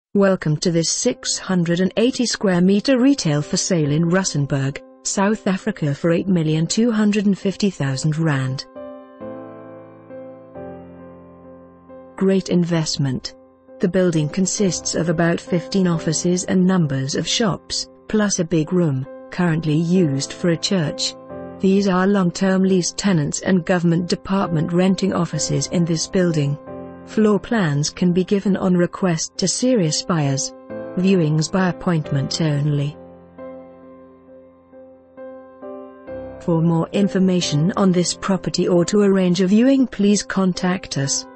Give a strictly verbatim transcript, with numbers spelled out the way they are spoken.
Welcome to this six hundred eighty square meter retail for sale in Rustenburg, South Africa for eight million two hundred fifty thousand rand. Great investment. The building consists of about fifteen offices and numbers of shops, plus a big room, currently used for a church. These are long-term lease tenants and government department renting offices in this building. Floor plans can be given on request to serious buyers. Viewings by appointment only. For more information on this property or to arrange a viewing, please contact us.